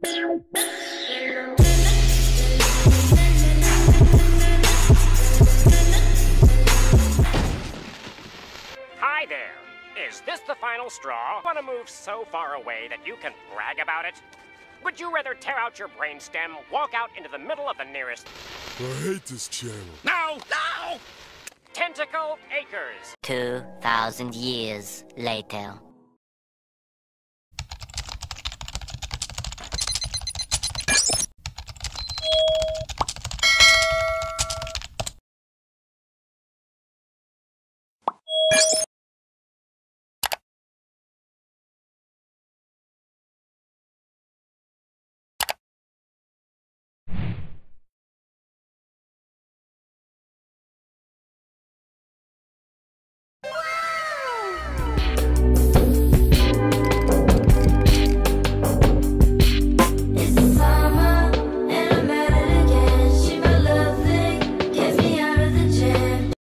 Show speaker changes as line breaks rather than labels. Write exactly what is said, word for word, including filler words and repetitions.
Hi there. Is this the final straw? Want to move so far away that you can brag about it? Would you rather tear out your brainstem, walk out into the middle of the nearest...
I hate this channel.
No! No! Tentacle Acres.
Two thousand years later.